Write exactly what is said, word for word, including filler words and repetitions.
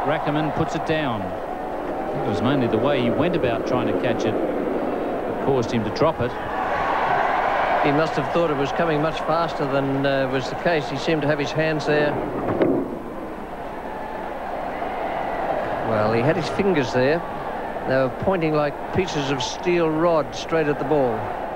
Rackemann puts it down. I think it was mainly the way he went about trying to catch it that caused him to drop it. He must have thought it was coming much faster than uh, was the case. He seemed to have his hands there. Well, he had his fingers there. They were pointing like pieces of steel rod straight at the ball.